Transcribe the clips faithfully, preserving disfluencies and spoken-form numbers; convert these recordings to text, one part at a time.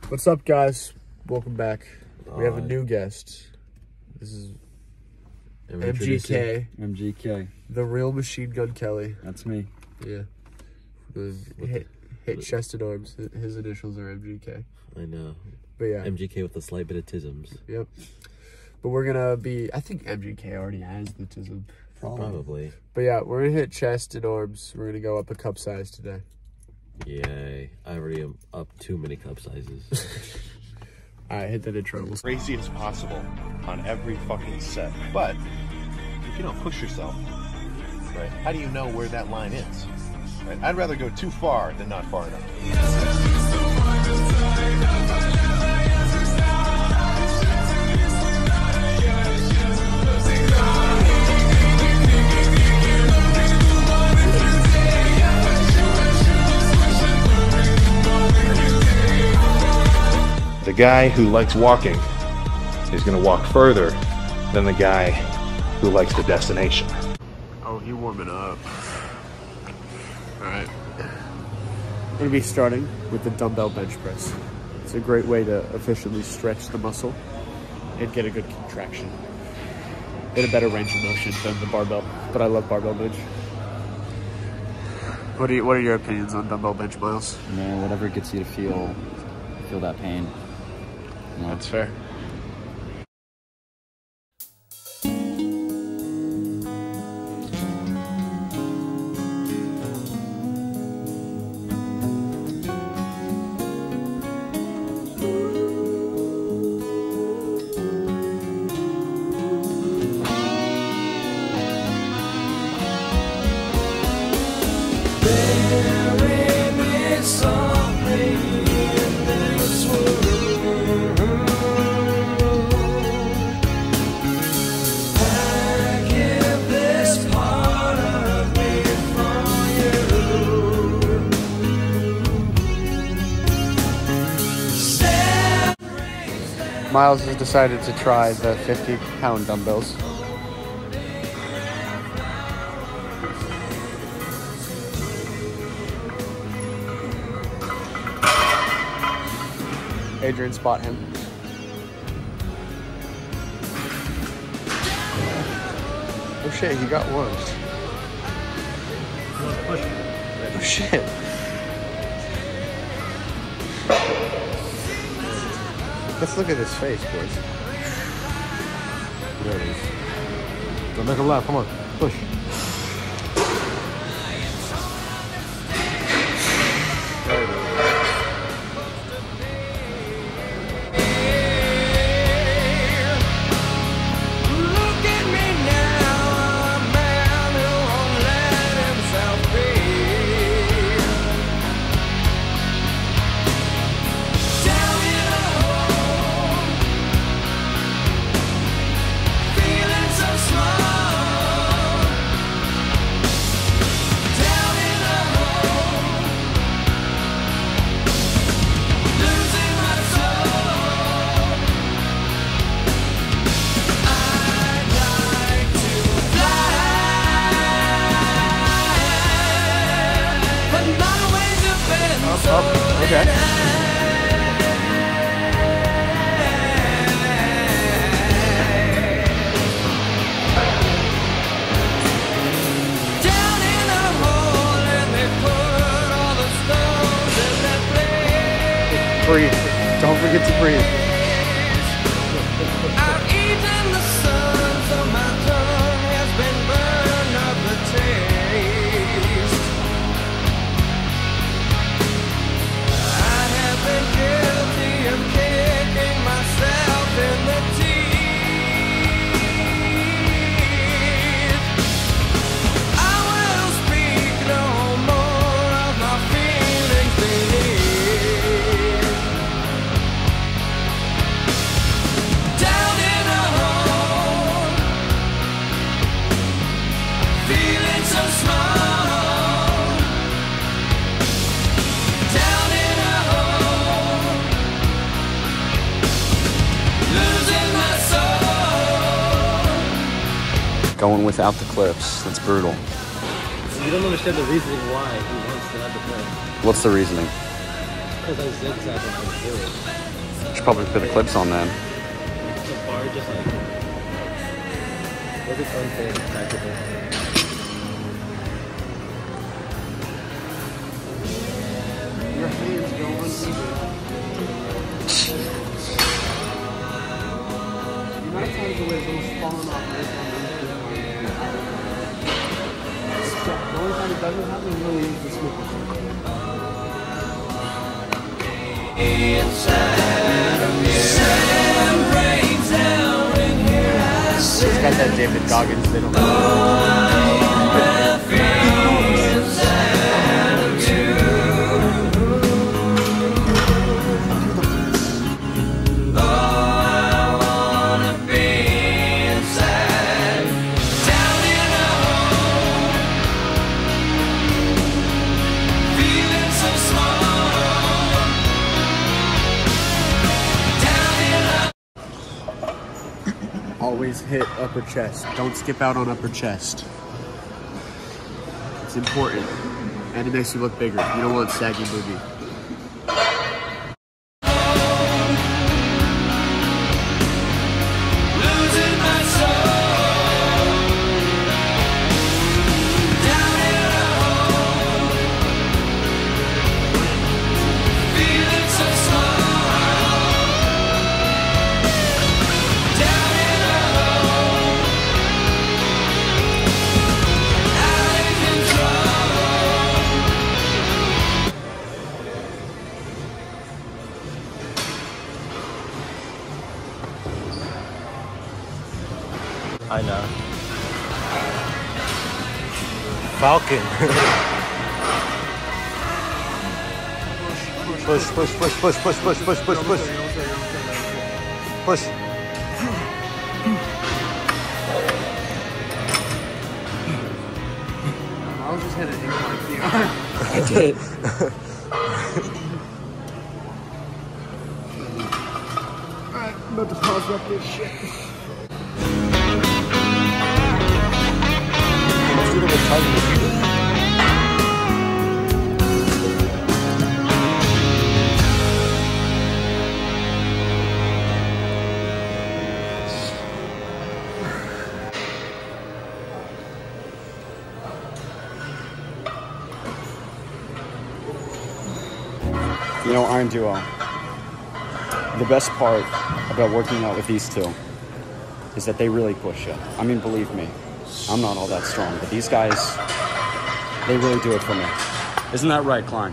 What's up, guys? Welcome back. We have a new guest. This is M G K. M G K. The real Machine Gun Kelly. That's me. Yeah. The hit, hit chested arms. His initials are M G K. I know. But yeah. M G K with a slight bit of tisms. Yep. But we're gonna be, I think M G K already has the tism. Probably. Probably. But yeah, we're gonna hit chest and arms. We're gonna go up a cup size today. Yay. I already am up too many cup sizes. Alright, hit that intro. Crazy as possible on every fucking set. But if you don't push yourself, right, how do you know where that line is? Right? I'd rather go too far than not far enough. The guy who likes walking is going to walk further than the guy who likes the destination. Oh, he warming up. Alright. We're going to be starting with the dumbbell bench press. It's a great way to efficiently stretch the muscle and get a good contraction. Get a better range of motion than the barbell. But I love barbell bench. What are, you, what are your opinions on dumbbell bench, Myles? Man, whatever gets you to feel feel that pain. You know? That's fair. Myles has decided to try the fifty pound dumbbells. Adrian, spot him. Oh shit, he got one. Oh shit. Let's look at his face, boys. There it is. Don't make him laugh. Come on. Push. There it is. Up, okay. Down in a hole and they put all the stones in that place. Breathe. Don't forget to breathe. I've eaten the sun, so my tongue has been burned of the taste. I have been guilty of kicking myself in the teeth. I will speak no more of my feelings beneath. Down in a hole, feeling so small. Down in a hole, losing my soul. Going without the clips. That's brutal. You don't understand the reasoning why he wants to have the play. What's the reasoning? because I zigzag when I do it. Should probably put the clips on then. The bar just like was its own thing, practically. Your hands go uneven. The amount of times the way things falling off right on the The only time it doesn't happen really is the smoke. It's got that David Goggins they don't know. Always hit upper chest. Don't skip out on upper chest. It's important. And it makes you look bigger. You don't want saggy booby. I know. Falcon. push, push, push, push, push, push, push, push, push. Push. I was just hitting it like you are. I did. Alright, I'm about to pause up this shit. Let's do the retarded. You know, Iron Duo, the best part about working out with these two is that they really push it. I mean, believe me, I'm not all that strong, but these guys, they really do it for me. Isn't that right, Klein?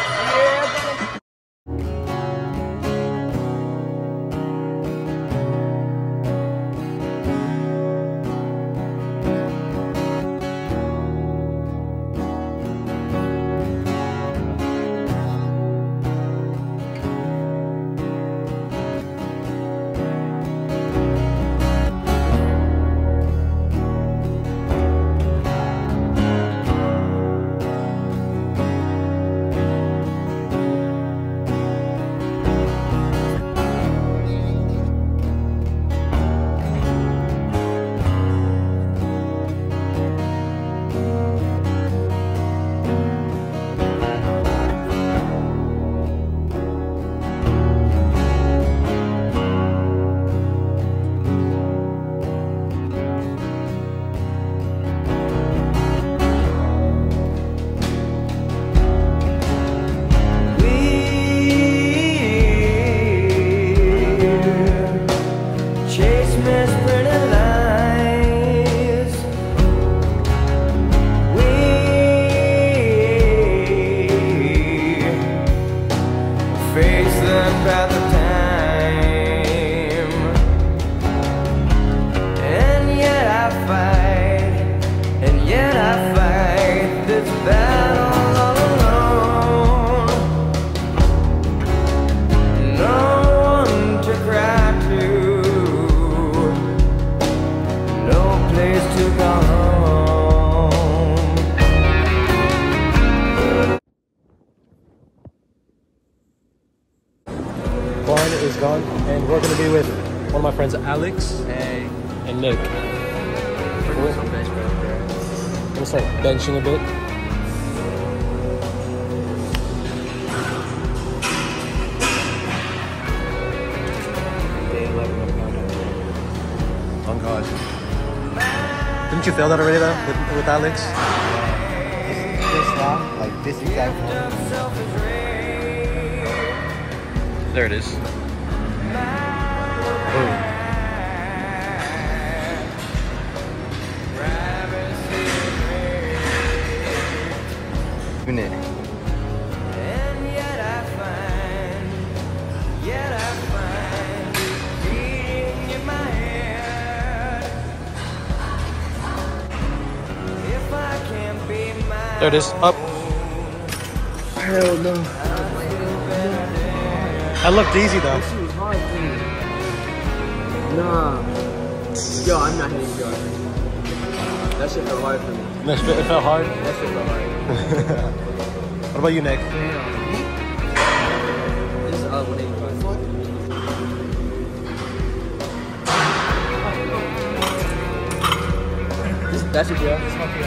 Is gone, and we're going to be with one of my friends, Alex Hey. and Nick. Cool. Some bench press there. I'm going to start benching a bit. you feel that already though with, with Alex? This long, like this exact one. There it is. Boom. Minute. And yet I find, yet I find, beating in my head. If I can't be my There it is. Up. Hell no. That looked easy though. This was hard, dude. Nah. Yo, I'm not hitting guard. That shit felt hard for me. That shit- It felt hard. That shit felt hard. What about you, Nick? This is uh, one eighty-five. This, that should be up.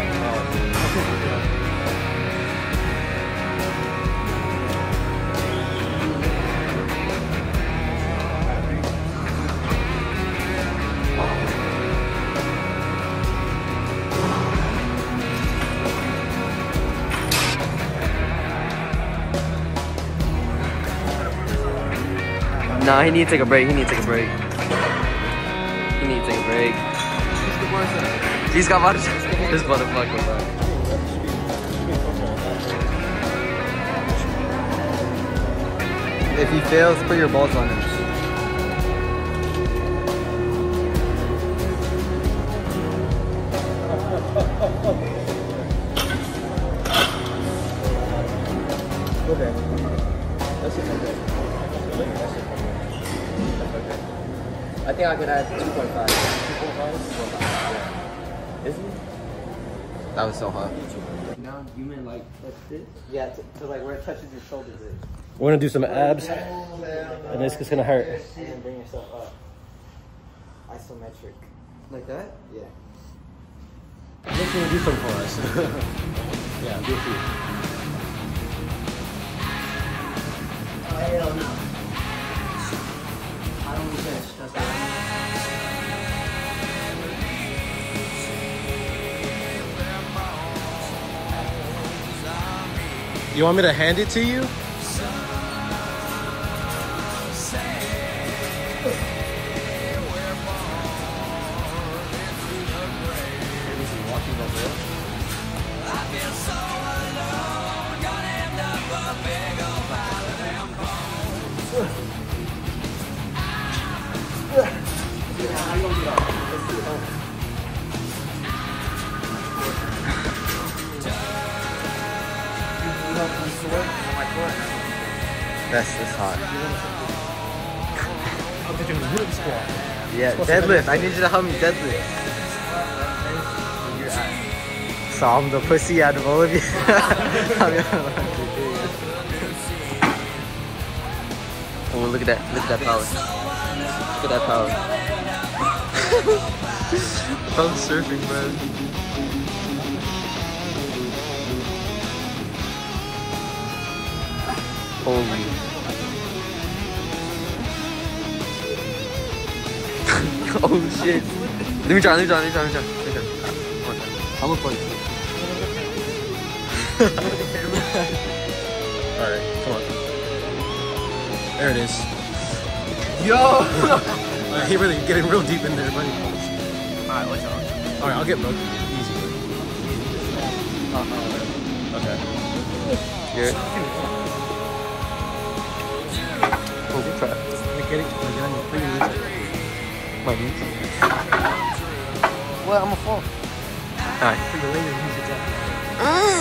Nah, he needs to take a break. He needs to take a break. He needs to take a break. He's got water. This motherfucker, bro. If he fails, put your balls on him. Okay. That's it. Okay. I think I could add two point five. two point five? Yeah. Isn't it? That was so hot. Now you mean like touch this? Yeah, to, to like where it touches your shoulders. We're gonna do some abs, and it's just gonna hurt. And then bring yourself up. Isometric. Like that? Yeah. Nick's gonna do something for us. Yeah, do it for you. Oh, hell no. I don't want to bench. That's not You want me to hand it to you? That's that's hot. I'll get you a good squat. Yeah, deadlift. I need you to help me deadlift. So I'm the pussy out of all of you. Oh, look at that. Look at that power. Look at that power. I'm surfing, bro. Holy. Oh shit. Let me try, let me try, let me try, let me try. Let me try. One more time. I'm gonna point it. Alright, come on. There it is. Yo! Uh, he really getting real deep in there, buddy. Alright, what's up? Alright, I'll get both. Easy. Okay. Here. Oh, good try. Like, get it, like, get on your freaking knees. My knees. Well, I'm a fall. Alright. The later knees exactly.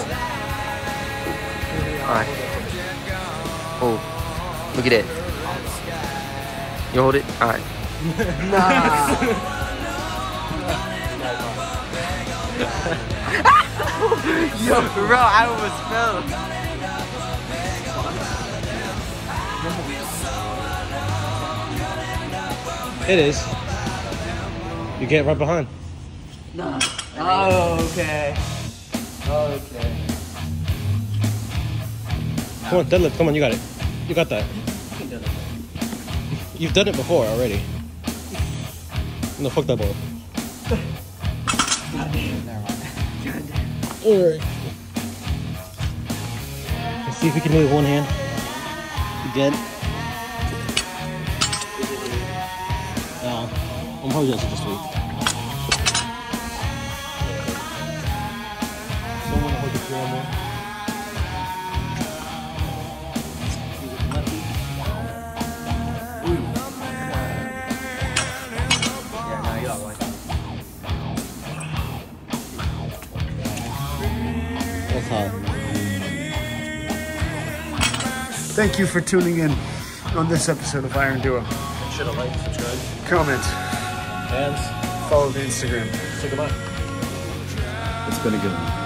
Alright. Oh. Look at that. You hold it? Alright. Yo, bro, I almost fell. It is. You get right behind. Nah. Oh, okay. Okay. Come on, deadlift. Come on, you got it. You got that. You've done it before already. No, fuck that ball. Alright. Let's see if we can do it with one hand. You good? No. I'm probably just this week. Someone hold the camera. Yeah, now you got one. That's hot. Thank you for tuning in on this episode of Iron Duo. Make sure to like, subscribe, Comment, and follow the Instagram. say goodbye. It's been a good one.